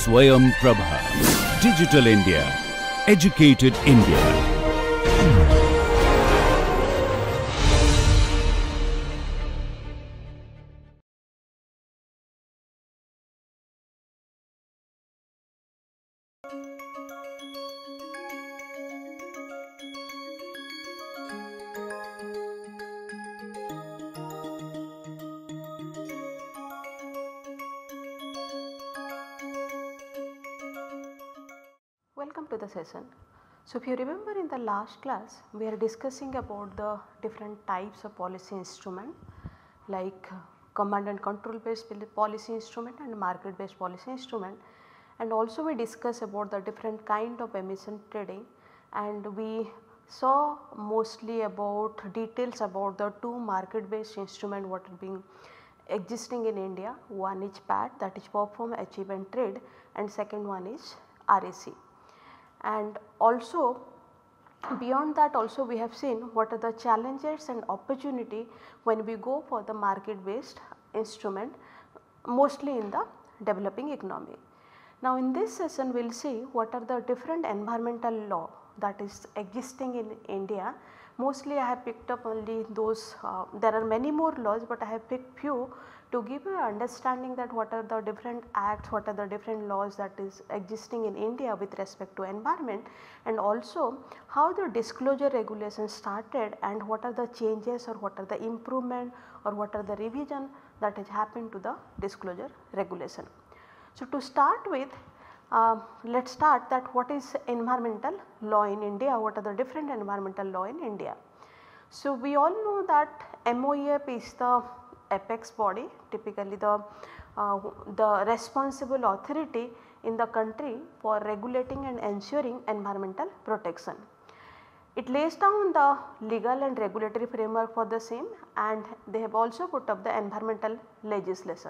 Swayam Prabha. Digital India. Educated India. Welcome to the session. So, if you remember in the last class we are discussing about the different types of policy instrument like command and control based policy instrument and market based policy instrument, and also we discuss about the different kind of emission trading, and we saw mostly about details about the two market based instrument what are being existing in India. One is PAT, that is perform, achieve and trade, and second one is RAC. And also beyond that also we have seen what are the challenges and opportunity when we go for the market based instrument mostly in the developing economy. Now in this session we will see what are the different environmental law that is existing in India. Mostly I have picked up only those, there are many more laws, but I have picked few to give you an understanding that what are the different acts, what are the different laws that is existing in India with respect to environment, and also how the disclosure regulations started and what are the changes or what are the improvement or what are the revision that has happened to the disclosure regulation. So to start with, let us start that what is environmental law in India, what are the different environmental law in India. So we all know that MOEF is the apex body, typically the responsible authority in the country for regulating and ensuring environmental protection. It lays down the legal and regulatory framework for the same, and they have also put up the environmental legislation.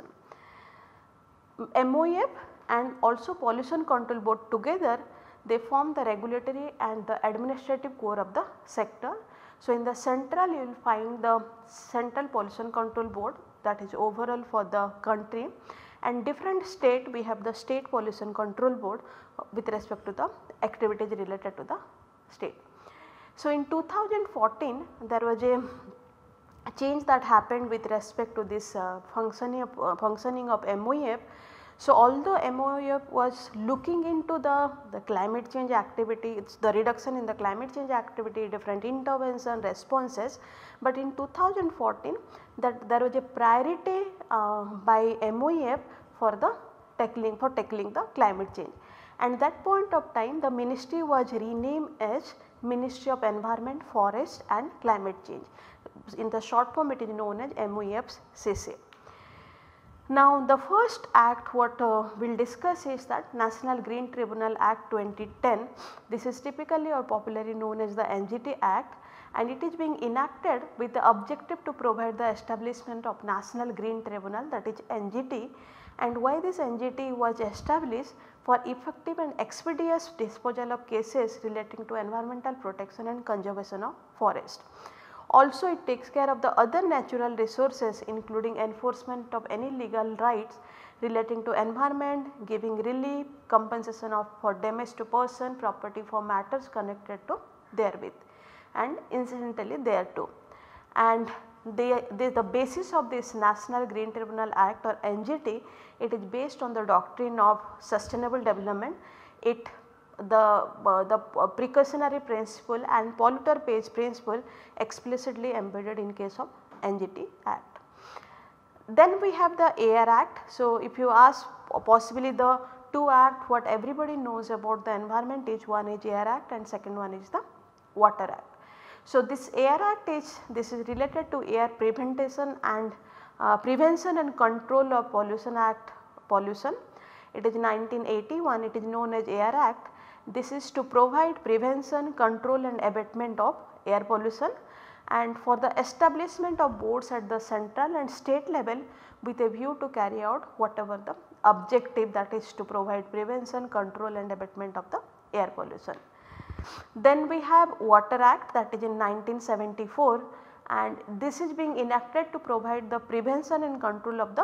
MOEF and also Pollution Control Board together, they form the regulatory and the administrative core of the sector. So in the central you will find the Central Pollution Control Board, that is overall for the country, and different state we have the State Pollution Control Board with respect to the activities related to the state. So in 2014 there was a change that happened with respect to this functioning of MOEF. So although MOEF was looking into the climate change activity, it is the reduction in the climate change activity, different intervention responses, but in 2014 that there was a priority by MOEF for tackling the climate change, and that point of time the ministry was renamed as Ministry of Environment, Forest and Climate Change. In the short form it is known as MOEF-CC. Now the first act what we will discuss is that National Green Tribunal Act 2010. This is typically or popularly known as the NGT Act, and it is being enacted with the objective to provide the establishment of National Green Tribunal, that is NGT. And why this NGT was established? For effective and expeditious disposal of cases relating to environmental protection and conservation of forest. Also it takes care of the other natural resources including enforcement of any legal rights relating to environment, giving relief, compensation for damage to person, property for matters connected to therewith and incidentally thereto. And the basis of this National Green Tribunal Act or NGT, it is based on the doctrine of sustainable development. The precautionary principle and polluter pays principle explicitly embedded in case of NGT Act. Then we have the AIR Act. So if you ask possibly the two act what everybody knows about the environment is, one is AIR Act and second one is the Water Act. So this AIR Act is related to air prevention and control of pollution act pollution. It is 1981, it is known as AIR Act. This is to provide prevention, control and abatement of air pollution, and for the establishment of boards at the central and state level with a view to carry out whatever the objective, that is to provide prevention, control and abatement of the air pollution. Then we have Water Act, that is in 1974, and this is being enacted to provide the prevention and control of the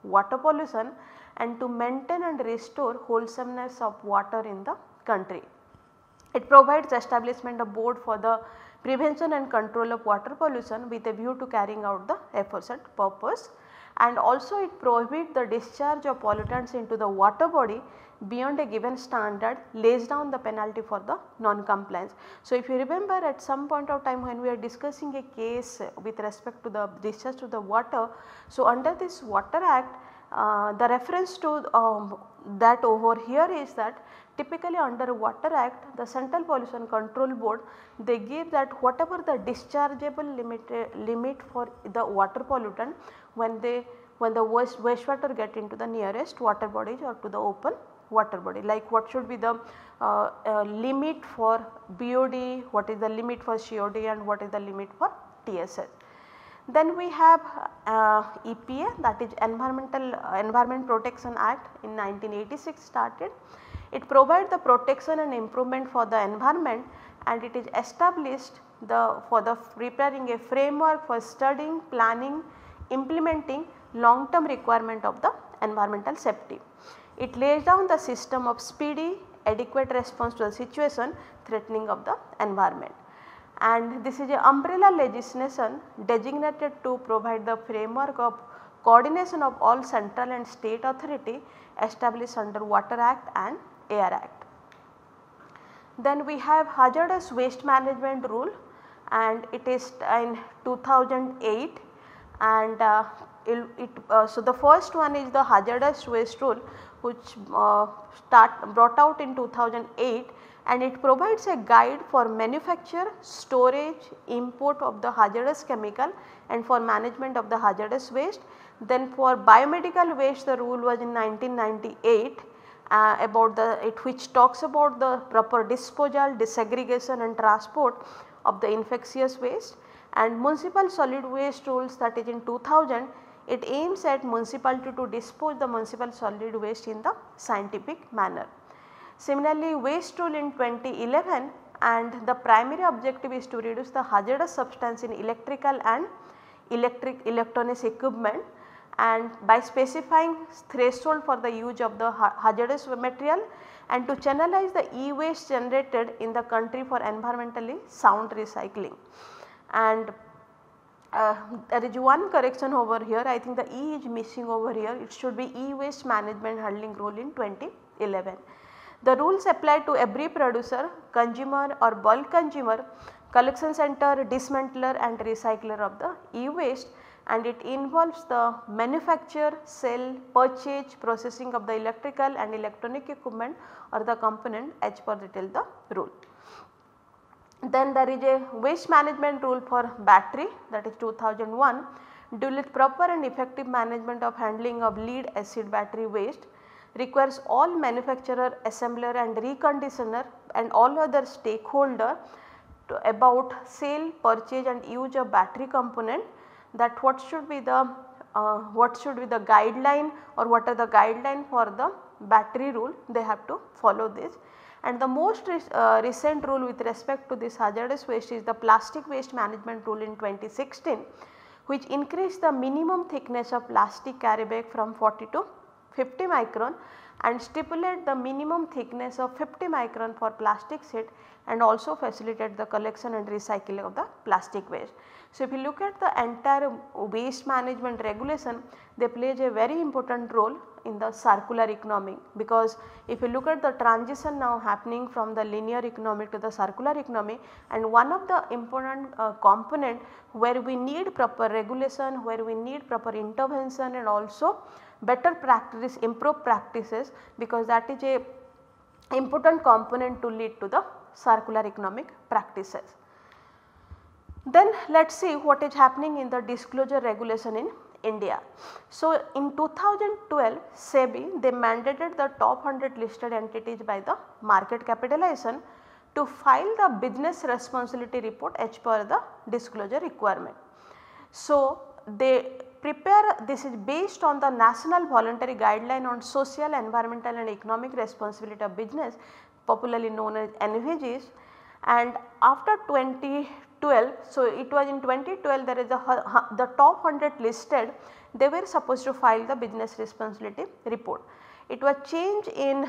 water pollution and to maintain and restore wholesomeness of water in the country. It provides establishment of board for the prevention and control of water pollution with a view to carrying out the aforesaid purpose, and also it prohibits the discharge of pollutants into the water body beyond a given standard, lays down the penalty for the non-compliance. So, if you remember at some point of time when we are discussing a case with respect to the discharge to the water, so under this Water Act, the reference to that over here is that typically under Water Act, the Central Pollution Control Board, they give that whatever the dischargeable limit for the water pollutant when the wastewater get into the nearest water bodies or to the open water body, like what should be the limit for BOD, what is the limit for COD and what is the limit for TSS. Then we have EPA, that is Environment Protection Act in 1986 started. It provides the protection and improvement for the environment, and it is established for the preparing a framework for studying, planning, implementing long term requirement of the environmental safety. It lays down the system of speedy, adequate response to the situation threatening of the environment, and this is a umbrella legislation designated to provide the framework of coordination of all central and state authority established under Water Act and Air Act. Then we have hazardous waste management rule, and it is in 2008, and so the first one is the hazardous waste rule, which brought out in 2008, and it provides a guide for manufacture, storage, import of the hazardous chemical and for management of the hazardous waste. Then for biomedical waste, the rule was in 1998 which talks about the proper disposal, disaggregation and transport of the infectious waste, and municipal solid waste rules, that is in 2000. It aims at municipality to dispose the municipal solid waste in the scientific manner. Similarly, waste rule in 2011, and the primary objective is to reduce the hazardous substance in electrical and electronics equipment, and by specifying threshold for the use of the hazardous material, and to channelize the e-waste generated in the country for environmentally sound recycling. And there is one correction over here, I think the E is missing over here, it should be e-waste management handling rule in 2011. The rules apply to every producer, consumer or bulk consumer, collection center, dismantler and recycler of the e-waste, and it involves the manufacture, sale, purchase, processing of the electrical and electronic equipment or the component as per the rule. Then there is a waste management rule for battery, that is 2001, deal with proper and effective management of handling of lead acid battery waste, requires all manufacturer, assembler and reconditioner and all other stakeholder about sale, purchase and use of battery component, that what should be the guideline or what are the guideline for the battery rule, they have to follow this. And the most recent rule with respect to this hazardous waste is the plastic waste management rule in 2016, which increased the minimum thickness of plastic carry bag from 40 to 50 micron and stipulate the minimum thickness of 50 micron for plastic sheet, and also facilitate the collection and recycling of the plastic waste. So, if you look at the entire waste management regulation, they plays a very important role in the circular economy, because if you look at the transition now happening from the linear economy to the circular economy, and one of the important component where we need proper regulation, where we need proper intervention and also better practice, improved practices, because that is a important component to lead to the circular economic practices. Then let us see what is happening in the disclosure regulation in India. So, in 2012 SEBI they mandated the top 100 listed entities by the market capitalization to file the business responsibility report as per the disclosure requirement. So, they prepare, this is based on the National Voluntary Guideline on Social, Environmental and Economic Responsibility of Business, popularly known as NVGs, and after 2012, so it was in 2012 there is the top 100 listed, they were supposed to file the business responsibility report. It was changed in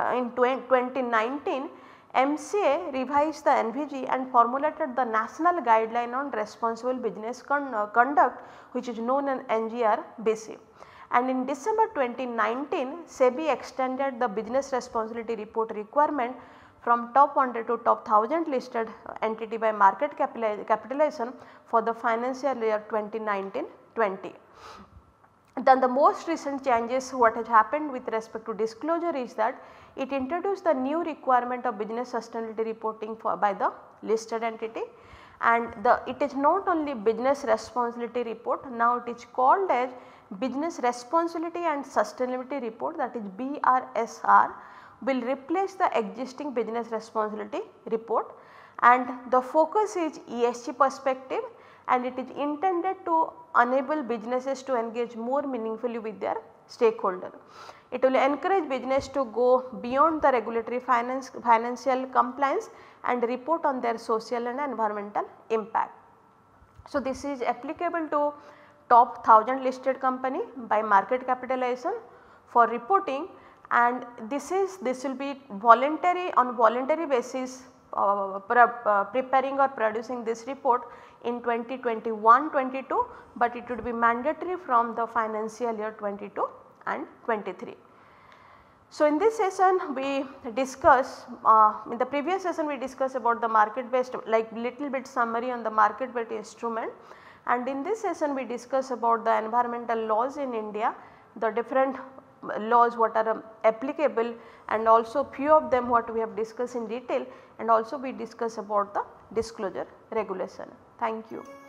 2019. MCA revised the NVG and formulated the National Guideline on Responsible Business Conduct, which is known as NGRBC. And in December 2019, SEBI extended the business responsibility report requirement from top 100 to top 1000 listed entity by market capitalization for the financial year 2019-20. Then the most recent changes what has happened with respect to disclosure is that it introduced the new requirement of business sustainability reporting by the listed entity, and it is not only business responsibility report, now it is called as business responsibility and sustainability report, that is BRSR, will replace the existing business responsibility report, and the focus is ESG perspective, and it is intended to enable businesses to engage more meaningfully with their stakeholder. It will encourage business to go beyond the regulatory financial compliance and report on their social and environmental impact. So, this is applicable to top 1000 listed company by market capitalization for reporting, and this will be voluntary, on voluntary basis preparing or producing this report in 2021-22, but it would be mandatory from the financial year 22 and 23. So, in this session we discuss, in the previous session we discussed about the market based, like little bit summary on the market based instrument, and in this session we discuss about the environmental laws in India, the different laws what are applicable, and also few of them what we have discussed in detail, and also we discuss about the disclosure regulation. Thank you.